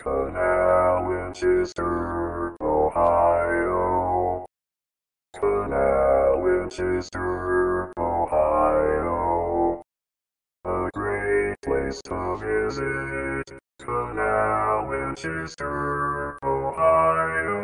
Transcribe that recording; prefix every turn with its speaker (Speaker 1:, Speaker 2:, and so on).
Speaker 1: Canal Winchester, Ohio. Canal Winchester, Ohio. A great place to visit. Canal Winchester, Ohio.